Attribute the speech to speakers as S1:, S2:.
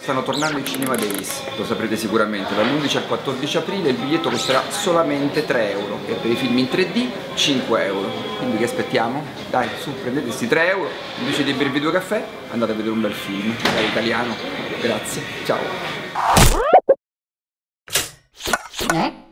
S1: stanno tornando i Cinema Days, lo saprete sicuramente, dall'11 al 14 aprile il biglietto costerà solamente 3 euro e per i film in 3D 5 euro. Quindi che aspettiamo? Dai, su, prendete questi 3 euro, invece di bervi 2 caffè andate a vedere un bel film, magari italiano. Grazie, ciao!